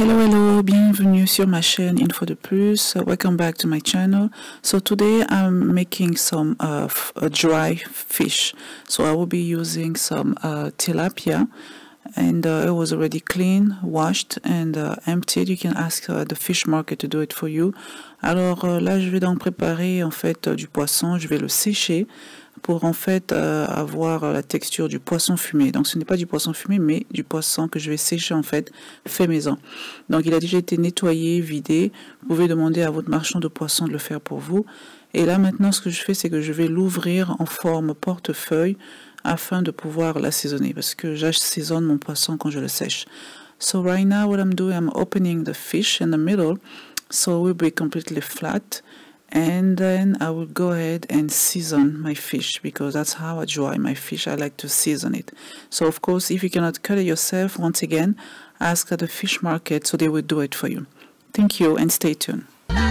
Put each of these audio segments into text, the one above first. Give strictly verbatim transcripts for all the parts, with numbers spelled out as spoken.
Hello, hello, bienvenue sur ma chaîne Info de Plus. Uh, welcome back to my channel. So today I'm making some uh, f uh, dry fish. So I will be using some uh, tilapia, and uh, it was already clean, washed and uh, emptied. You can ask uh, the fish market to do it for you. Alors euh, là, je vais donc préparer en fait euh, du poisson. Je vais le sécher pour en fait euh, avoir la texture du poisson fumé. Donc ce n'est pas du poisson fumé, mais du poisson que je vais sécher en fait fait maison. Donc il a déjà été nettoyé, vidé. Vous pouvez demander à votre marchand de poisson de le faire pour vous. Et là maintenant, ce que je fais, c'est que je vais l'ouvrir en forme portefeuille afin de pouvoir l'assaisonner, parce que j'assaisonne mon poisson quand je le sèche. So right now what I'm doing, I'm opening the fish in the middle, so it will be completely flat. And then I will go ahead and season my fish, because that's how I dry my fish. I like to season it. So of course, if you cannot cut it yourself, once again, ask at the fish market so they will do it for you. Thank you and stay tuned.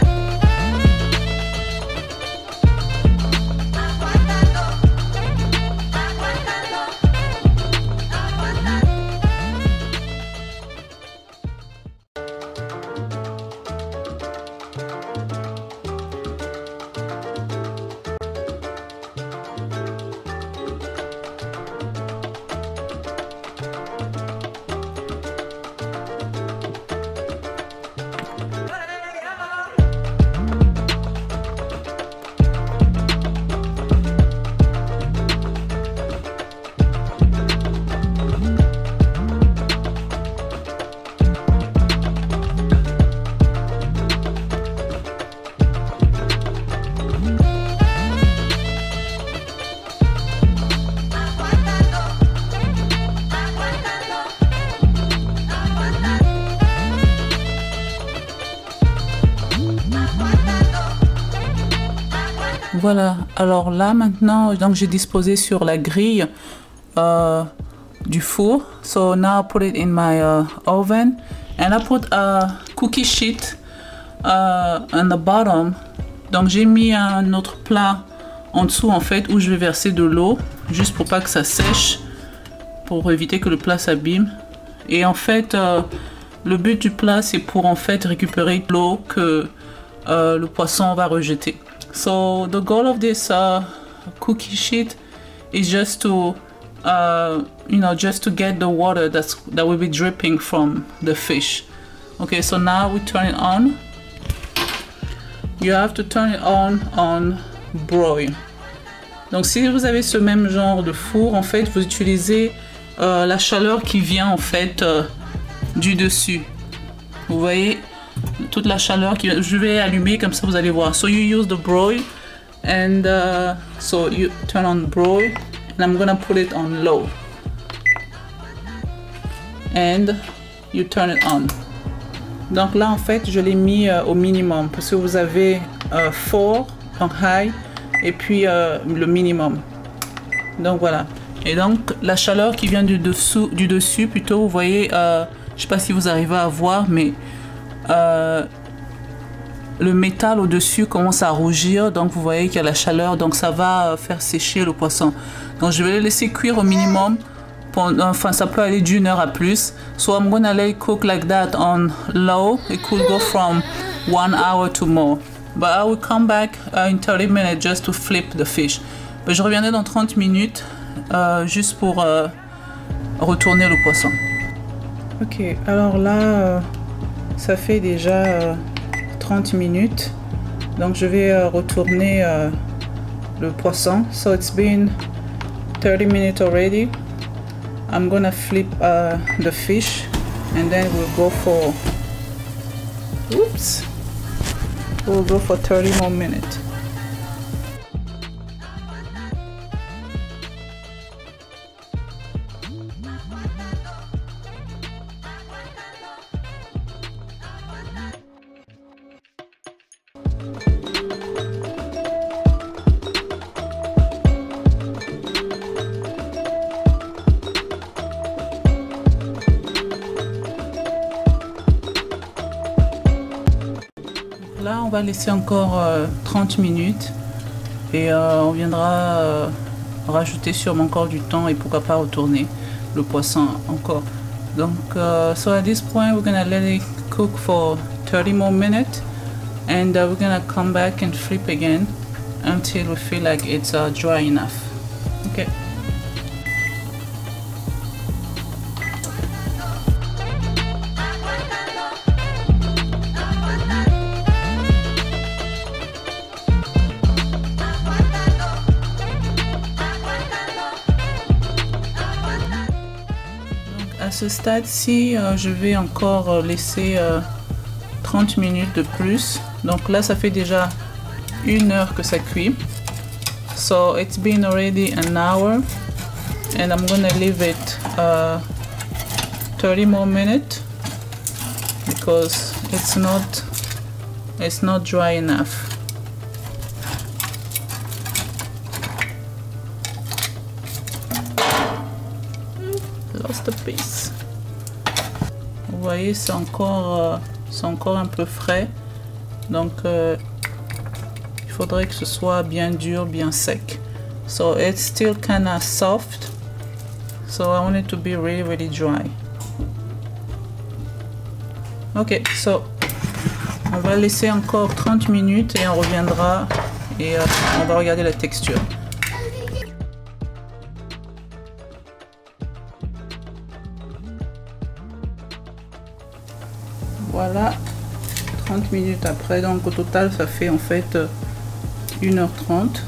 Voilà, alors là maintenant, donc j'ai disposé sur la grille uh, du four. So now I put it in my uh, oven, and I put a cookie sheet uh, on the bottom. Donc j'ai mis un autre plat en dessous en fait, où je vais verser de l'eau, juste pour pas que ça sèche, pour éviter que le plat s'abîme. Et en fait, uh, le but du plat, c'est pour en fait récupérer l'eau que uh, le poisson va rejeter. So the goal of this uh, cookie sheet is just to, uh, you know, just to get the water that's that will be dripping from the fish. Okay, so now we turn it on. You have to turn it on on broil. Donc si vous avez ce même genre de four, en fait, vous utilisez euh, la chaleur qui vient en fait euh, du dessus. Vous voyez? Toute la chaleur que je vais allumer, comme ça vous allez voir. So you use the broil, and uh, so you turn on broil, and I'm gonna put it on low, and you turn it on. Donc là en fait je l'ai mis euh, au minimum, parce que vous avez euh, four en high et puis euh, le minimum. Donc voilà. Et donc la chaleur qui vient du dessous, du dessus plutôt, vous voyez, euh, je sais pas si vous arrivez à voir, mais Euh, le métal au dessus commence à rougir, donc vous voyez qu'il y a la chaleur, donc ça va faire sécher le poisson. Donc je vais le laisser cuire au minimum, pendant, enfin ça peut aller d'une heure à plus. So I'm gonna let it cook like that on low. It could go from one hour to more, but I will come back uh, in thirty minutes just to flip the fish. Mais je reviendrai dans trente minutes euh, juste pour euh, retourner le poisson. Ok, alors là euh... ça fait déjà euh, trente minutes, donc je vais euh, retourner euh, le poisson. So it's been thirty minutes already. I'm gonna flip uh, the fish, and then we'll go for oops we'll go for thirty more minutes. Là, on va laisser encore euh, trente minutes et euh, on viendra euh, rajouter sûrement encore du temps et pourquoi pas retourner le poisson encore. Donc, uh, so at this point, we're gonna let it cook for thirty more minutes, and uh, we're gonna come back and flip again until we feel like it's uh, dry enough. Okay. À ce stade-ci, euh, je vais encore laisser euh, trente minutes de plus. Donc là, ça fait déjà une heure que ça cuit. So it's been already an hour, and I'm gonna leave it uh, thirty more minutes because it's not it's not dry enough. Lost a piece. Vous voyez, c'est encore euh, c'est encore un peu frais, donc euh, il faudrait que ce soit bien dur, bien sec. So it's still kind of soft, so I want it to be really really dry. Ok, so on va laisser encore trente minutes et on reviendra et euh, on va regarder la texture. Voilà, trente minutes après, donc au total ça fait en fait une heure trente.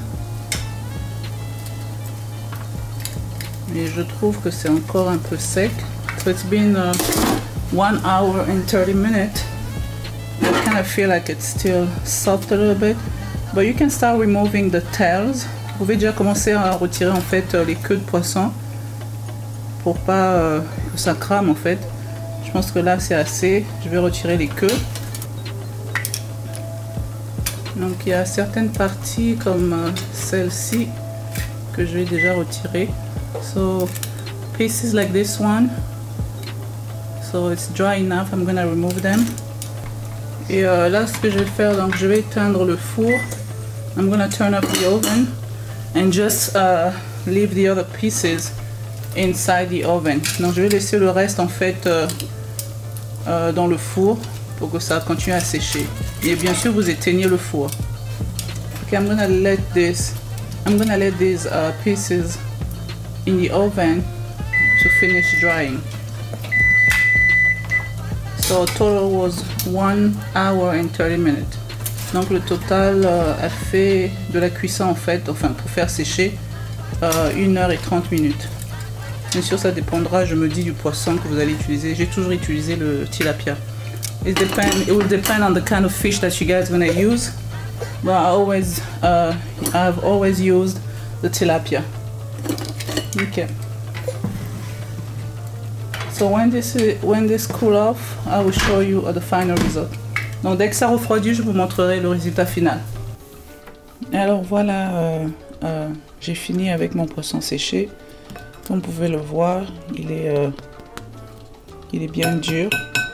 Et je trouve que c'est encore un peu sec. So it's been uh, one hour and thirty minutes. I kind of feel like it's still soft a little bit. But you can start removing the tails. Vous pouvez déjà commencer à retirer en fait les queues de poisson pour pas euh, que ça crame en fait. Je pense que là c'est assez. Je vais retirer les queues. Donc il y a certaines parties comme euh, celle-ci que je vais déjà retirer. So pieces like this one. So it's dry enough. I'm gonna remove them. Et euh, là ce que je vais faire, donc je vais éteindre le four. I'm gonna turn up the oven and just uh, leave the other pieces inside the oven. Donc je vais laisser le reste en fait euh, euh, dans le four pour que ça continue à sécher. Et bien sûr vous éteignez le four. Okay, I'm gonna let this I'm gonna let these uh, pieces in the oven to finish drying. So total was one hour and thirty minutes. Donc le total euh, a fait de la cuisson en fait, enfin pour faire sécher euh, une heure et trente minutes. Bien sûr ça dépendra, je me dis, du poisson que vous allez utiliser. J'ai toujours utilisé le tilapia. It depend, it will depend on the kind of fish that you guys gonna use. But I always, uh, I've always used the tilapia. Okay. So when this when this cool off, I will show you the final result. Donc dès que ça refroidit, je vous montrerai le résultat final. Alors voilà, euh, euh, j'ai fini avec mon poisson séché. Comme vous pouvez le voir, il est, euh, il est bien dur.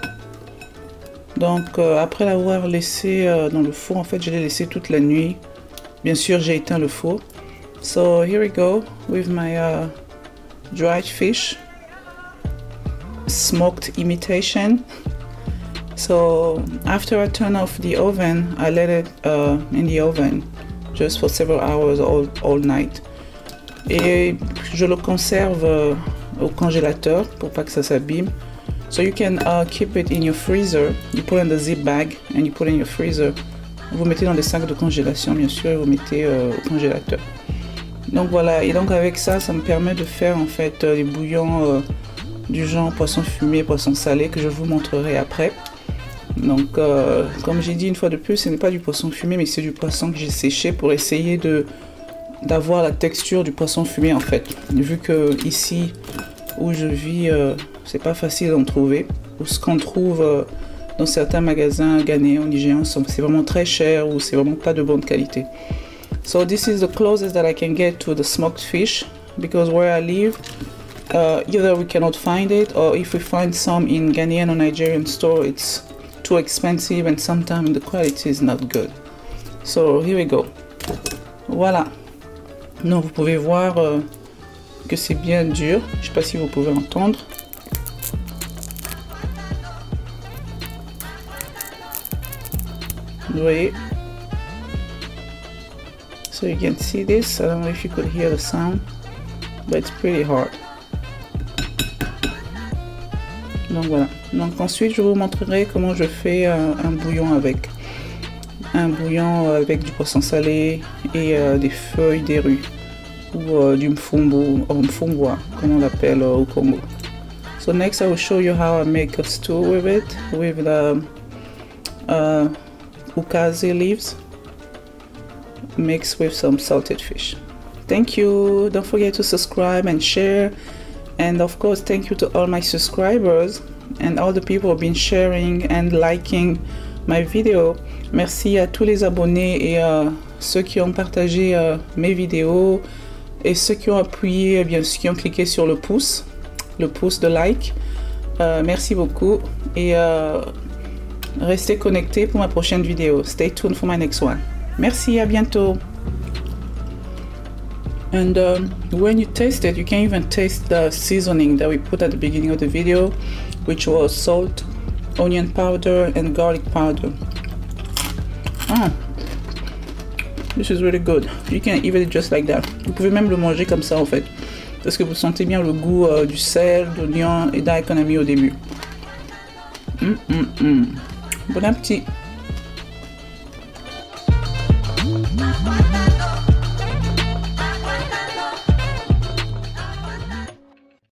Donc euh, après l'avoir laissé euh, dans le four, en fait je l'ai laissé toute la nuit. Bien sûr j'ai éteint le four. So here we go with my uh, dried fish, smoked imitation. So after I turn off the oven, I let it uh, in the oven just for several hours all, all night. Et je le conserve euh, au congélateur pour pas que ça s'abîme. So you can uh, keep it in your freezer. You put it in the zip bag and you put it in your freezer. Vous mettez dans des sacs de congélation bien sûr et vous mettez euh, au congélateur. Donc voilà, et donc avec ça, ça me permet de faire en fait euh, des bouillons euh, du genre poisson fumé, poisson salé que je vous montrerai après. Donc euh, comme j'ai dit une fois de plus, ce n'est pas du poisson fumé mais c'est du poisson que j'ai séché pour essayer de d'avoir la texture du poisson fumé en fait. Vu que ici où je vis, euh, c'est pas facile d'en trouver. Ou ce qu'on trouve euh, dans certains magasins ghanéens ou nigérians, c'est vraiment très cher ou c'est vraiment pas de bonne qualité. So this is the closest that I can get to the smoked fish because where I live, uh, either we cannot find it or if we find some in Ghanaian or Nigerian store, it's too expensive and sometimes the quality is not good. So here we go. Voilà. Donc vous pouvez voir euh, que c'est bien dur. Je sais pas si vous pouvez entendre. Vous voyez? So you can see this. I don't know if you could hear the sound, but it's pretty hard. Donc voilà. Donc ensuite je vous montrerai comment je fais un, un bouillon avec. Un bouillon avec du poisson salé et euh, des feuilles des rues ou euh, du mfumbu, ou mfumbwa, comme on l'appelle euh, au Congo. So next I will show you how I make a stew with it, with the uh, ukaze leaves mixed with some salted fish. Thank you. Don't forget to subscribe and share, and of course thank you to all my subscribers and all the people who have been sharing and liking my video. Merci à tous les abonnés et euh, ceux qui ont partagé euh, mes vidéos et ceux qui ont appuyé, eh bien ceux qui ont cliqué sur le pouce, le pouce de like. Euh, merci beaucoup et euh, restez connectés pour ma prochaine vidéo. Stay tuned for my next one. Merci, à bientôt. And um, when you taste it, you can even taste the seasoning that we put at the beginning of the video, which was salt, onion powder and garlic powder. Ah, this is really good. You can eat it just like that. Vous pouvez même le manger comme ça en fait, parce que vous sentez bien le goût euh, du sel, d'oignon et d'ail qu'on a mis au début. Mm, mm, mm. Bon appétit.